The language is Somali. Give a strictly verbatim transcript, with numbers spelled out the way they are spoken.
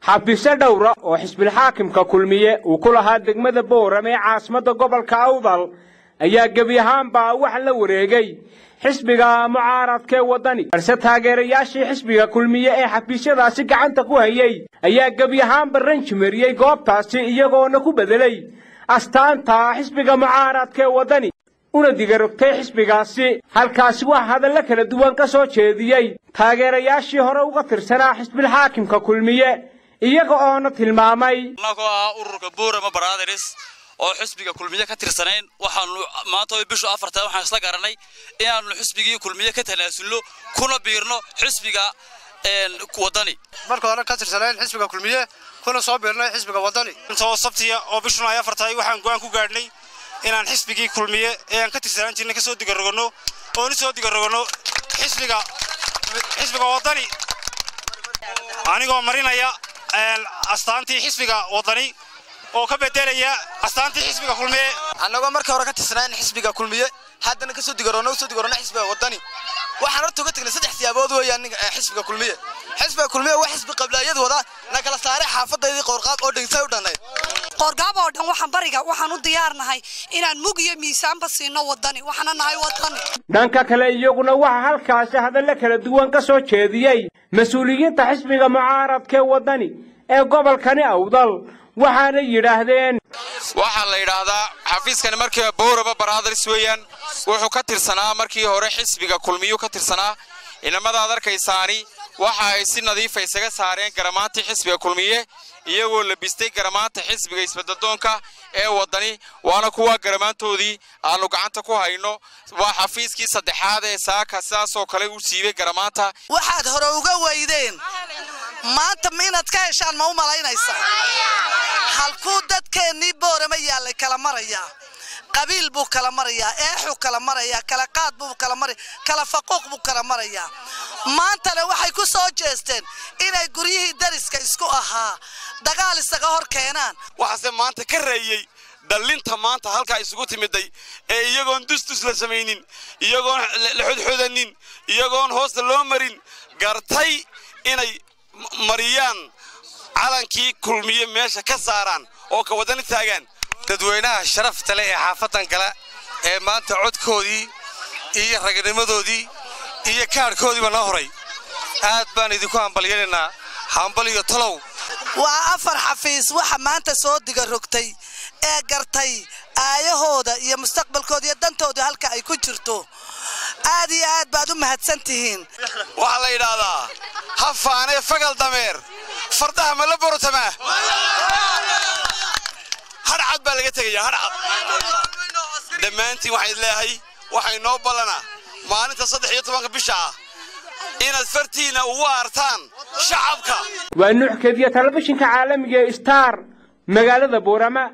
xafiisyo dhowra oo xisbiga xaakimka kulmiye uu ku lahaa degmada Boorame ee caasimadda gobolka Awdal ayaa gabi ahaanba wax la wareegay xisbiga mucaaradka wadani balse taageerayaashii xisbiga kulmiye ee xafiisyadaasi gacanta ku hayay ayaa gabi ahaanba ranji mariyay goobtaasi iyagoona ku bedelay astaanta xisbiga mucaaradka wadani una digarogtay xisbigaasi halkaasi wax hadal kala duwan ka soo jeediyay taageerayaashii hore uga tirsanaa xisbiga xaakimka kulmiye iyaga oo na tilmaamay anagoo ah ururka Boorama Brothers oo xisbiga kulmiye ka tirsaneen waxaan maanta oo bisha afarta waxaan isla garanay inaanu xisbigii kulmiye ka tanaasulno kuna biirno xisbiga een wadani marka hore ka tirsaneen xisbiga kulmiye kuna soo biirnay xisbiga wadani inta sabtiya oo bisha afarta waxaan go'aan ku gaadhnay inaan xisbigii kulmiye ee aan ka tirsanaan jirnay ka soo digarogno oo soo digarogno xisbiga xisbiga wadani anigoo marinaya astaantii xisbiga wadani oo ka bedelaya astaantii xisbiga kulmiye anagoo markii hore ka tirsanaan xisbiga kulmiye haddana ka soo digarogno soo digarogno xisbiga wadani waxaan horta uga tagnay saddex siyaabood weeyaan xisbiga kulmiye xisbiga kulmiye waa xisbi qablaayad wada la kala saaray xaafadeedii qoorqaab oo dhigtay u dhanay qoorqaab oo dhan waxaan bariga waxaan u diyaarnahay inaan mug iyo miisaanba siino wadani waxaana nahay wadani dhanka kale iyaguna waxa halkaas hadal kala duwan ka soo jeediyay mas'uuliyiinta xisbiga mucaaradka wadani ee gobolkani Awdal waxaana yiraahdeen waxa la yiraahdaa xafiiskani markii Boorama Brothers weeyaan wuxuu ka tirsanaa markii hore xisbiga kulmiye ka tirsanaa inamada arkaysaani waxa ay si nadiif ah isaga saareen garamaantii xisbiga kulmiye iyagoo labistay garamaanta xisbiga isbeddeldoonka ee wadani waana kuwa garamaantoodii aanu gacanta ku hayno waa xafiiskii saddexaad ee saaka saas oo kale u siibay garamaanta waxaad hore uga weydeen maanta minad ka heshaan ma u malaynaysaa halkuu dadkeenii Boorama yaallay kala maraya qabiil buu kala maraya eexu kala maraya kala qaad buu kala maraya kala faquuq buu kala maraya maanta waxay ku soo jeesteen inay guryihii dariska isku ahaa dagaal isaga hor keenaan waxaase maanta ka reeyay dalinta maanta halka isugu timiday ee iyagoon dustus la sameeynin iyagoon la xudxudanin iyagoon hoosta loo marin gartay inay mariyaan calankii kulmiye meesha ka saaraan oo ka wadani taagan dadweynaha sharafta leh ee xaafadan kale ee maanta codkoodii iyo ragnimadoodii iyo kaarkoodii bana horay aad baan idinku hambalyeynaa hambal iyo talow waa afar xafiis waxa maanta soo digarogtay ee gartay aayahooda iyo mustaqbalkooda iyo dantooda halka ay ku jirto aad iyo aad baad u mahadsantihiin waxa la yiraahdaa hafaane fagal dameer fardaha ma la borotama harcad baa laga tagayaa harcad dhammaantiin waxay leeyahay waxay noo balana maalinta saddex iyo tobanka bisha ah inaad fartiina ugu artaan shacabka waa nuuxkeediya telefishinka caalamiga ee Star magaalada Boorama.